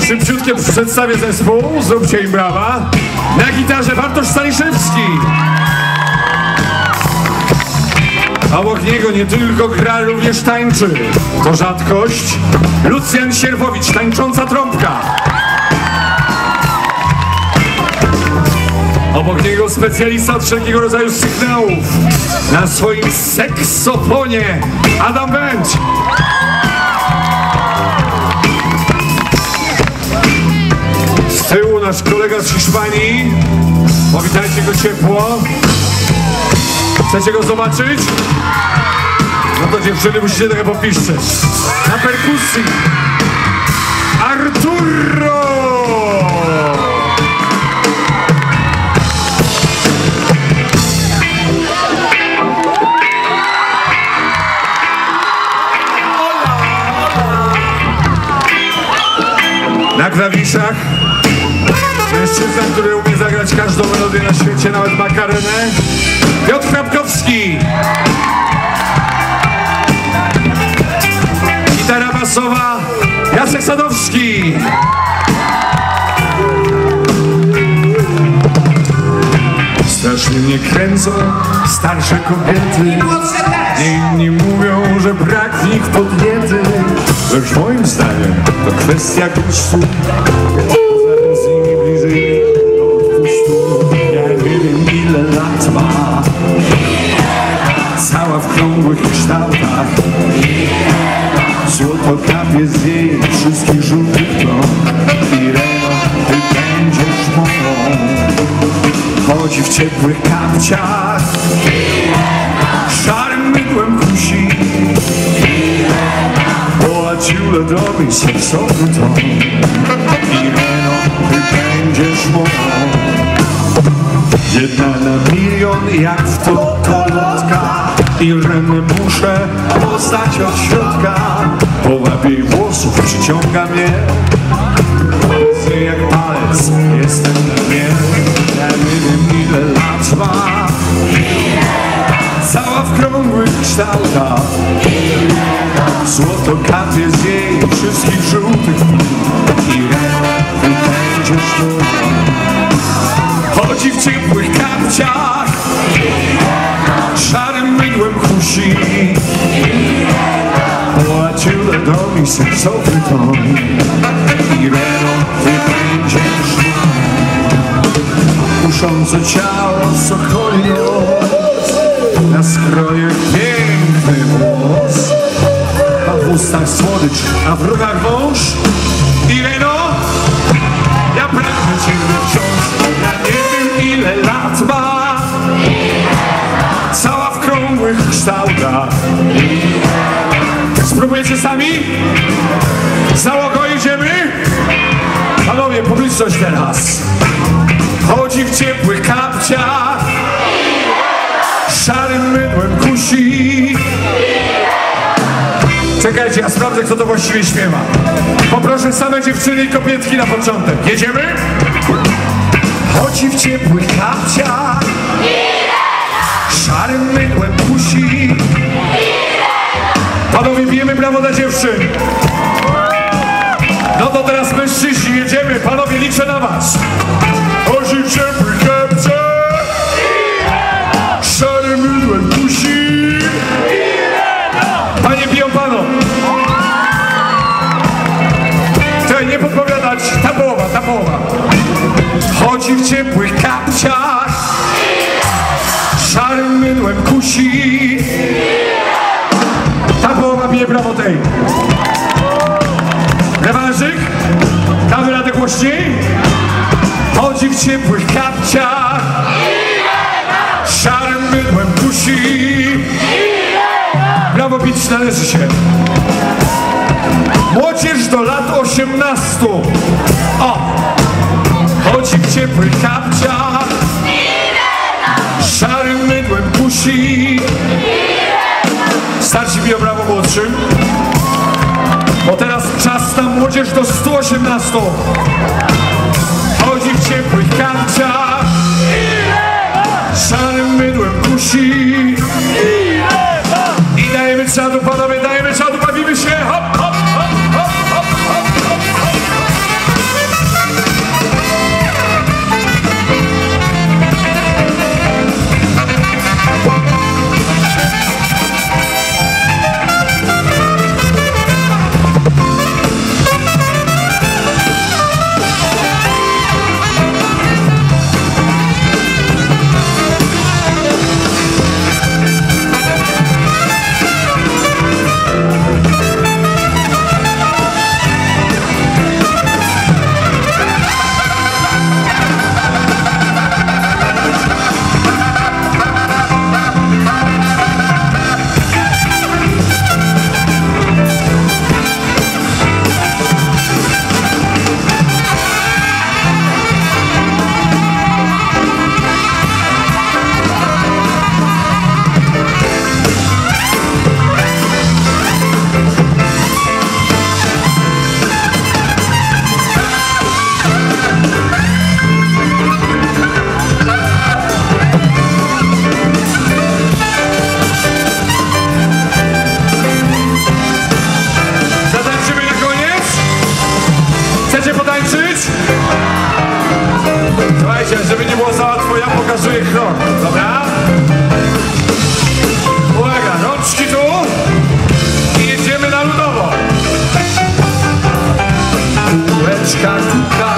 Szybciutkie przedstawię zespół, zróbcie im brawa. Na gitarze Bartosz Staniszewski. Obok niego nie tylko gra, również tańczy. To rzadkość. Lucjan Sierwowicz, tańcząca trąbka. Obok niego specjalista od wszelkiego rodzaju sygnałów. Na swoim seksofonie Adam Wędź. Z tyłu nasz kolega z Hiszpanii. Powitajcie go ciepło. Chcecie go zobaczyć? No to dziewczyny musicie trochę popiszczeć. Na perkusji Arturo! Na klawiszach mężczyzna, który umie zagrać każdą melodię na świecie, nawet makarenę, Piotr Hrabkowski. Gitara basowa Jacek Sadowski. Strasznie mnie kręcą starsze kobiety. Inni mówią, że brak w nich podniety. Lecz moim zdaniem to kwestia gustu. Zaraz z nimi bliżej do odpustu. Ja nie wiem, ile lat ma. Cała w krągłych kształtach. Złoto kapie z jej wszystkich żółtych plon. Ireno, ty będziesz moją. Chodzi w ciepłych kapciach. Szarym mydłem kusi. Pola ciule dobi seksowy ton. Ireno, ty będziesz moją. Jedna na milion jak w totolotka. Irenę muszę poznać od środka. Połapie jej włosów, przyciąga mnie. Palce jak palec, jestem na mnie. Ja nie wiem, ile lat ma. Cała w krągłych kształtach. Złoto kapie z jej wszystkich żółtych. Ireno, ty będziesz moją. Chodzi w ciepłych kapciach. Szarym mydłem kusi. Pola ciule dobi seksowy ton. Ireno, ty będziesz moją. Kuszące ciało, sokoli nos. Na skroje piękny włos. A w ustach słodycz, a w rukach wąż. Ireno, ja pragnę ciebie wciąż. Ja nie wiem, ile lat ma. Cała w krągłych kształtach. Spróbujecie sami? Załogą idziemy? Panowie, publiczność teraz. Chodzi w ciepłych kapciach. Szarym mydłem kusi. Czekajcie, ja sprawdzę, kto to właściwie śpiewa. Poproszę same dziewczyny i kobietki na początek. Jedziemy? Chodzi w ciepłych kapciach. Szarym mydłem kusi. Panowie, bijemy brawo dla dziewczyn. No to teraz mężczyźni, jedziemy. Panowie, liczę na was. Chodzi w ciepłych kapciach. Szarym mydłem kusi. Panie biją panom. Czekaj, nie podpowiadać. Ta połowa. Chodzi w ciepłych kapciach. Szarym mydłem kusi. Ta połowa bije brawo tej. Rewanżyk? Damy radę głośniej? Chodzi w ciepłych kapciach. Szarym mydłem kusi. Brawo, bić należy się. Młodzież do lat 18. O! Chodzi w ciepłych kapciach. Szarym mydłem kusi. Starsi biją brawo młodszym. Bo teraz czas na młodzież do 118. Chodzi w ciepłych kapciach. Szarym mydłem kusi. I dajemy czadu, panowie, dajemy czadu, bawimy się. Hop, hop, hop, hop, hop, hop, hop, hop. żeby nie było za łatwo, ja pokazuję krok, dobra? Uwaga, rączki tu i jedziemy na ludowo. Łeczka, kuka.